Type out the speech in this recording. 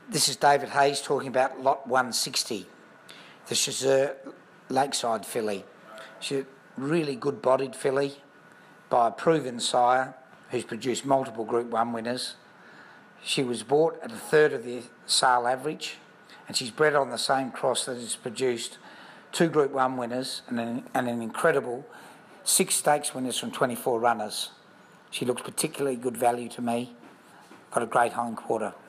This is David Hayes talking about lot 160, the Choisir Lakeside filly. She's a really good bodied filly by a proven sire who's produced multiple Group 1 winners. She was bought at a third of the sale average, and she's bred on the same cross that has produced 2 Group 1 winners and an incredible 6 stakes winners from 24 runners. She looks particularly good value to me. Got a great hind quarter.